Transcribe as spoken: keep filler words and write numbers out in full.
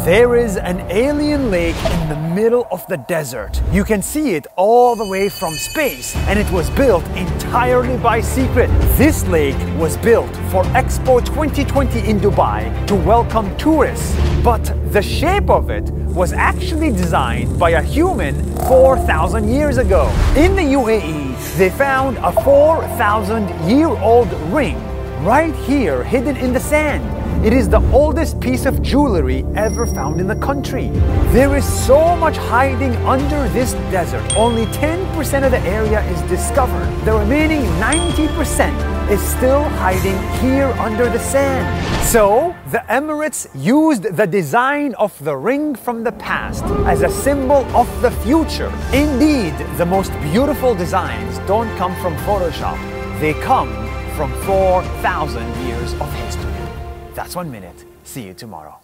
There is an alien lake in the middle of the desert. You can see it all the way from space, and it was built entirely by secret. This lake was built for Expo twenty twenty in Dubai to welcome tourists, but the shape of it was actually designed by a human four thousand years ago. In the U A E, they found a four thousand year old ring right here hidden in the sand. It is the oldest piece of jewelry ever found in the country. There is so much hiding under this desert. Only ten percent of the area is discovered. The remaining ninety percent is still hiding here under the sand. So, the Emirates used the design of the ring from the past as a symbol of the future. Indeed, the most beautiful designs don't come from Photoshop. They come from four thousand years of history. That's one minute. See you tomorrow.